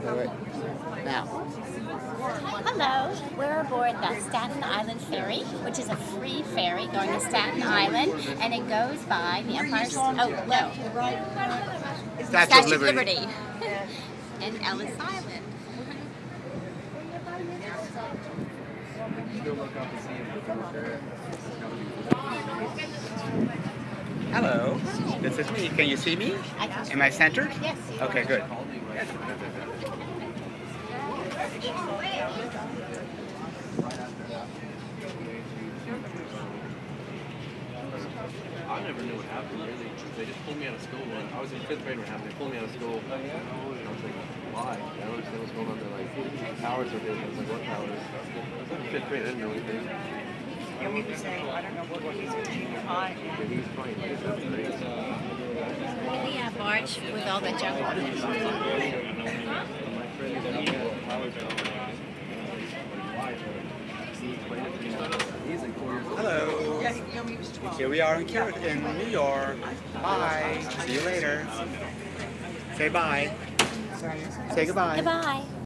Wait. Now. Hello, we're aboard the Staten Island ferry, which is a free ferry going to Staten Island, and it goes by the Empire Statue of Liberty and Ellis Island. Hello, this is me. Can you see me? Am I centered? Yes. Okay, good. I never knew what happened, really. They just pulled me out of school. When I was in 5th grade when it happened. They pulled me out of school. And I was like, why? I don't understand what's going on. They're like, powers are good. I was like, what powers? I was in 5th grade. I didn't know anything. And we were saying, I don't know what he's in junior high. And he was fine. That's crazy. The barge with all the junk on it. My friend that he had powers He's like 4 years old. Hello. Yeah, he was 12. Here we are in New York. Bye. See you later. Say bye. Say goodbye. Goodbye.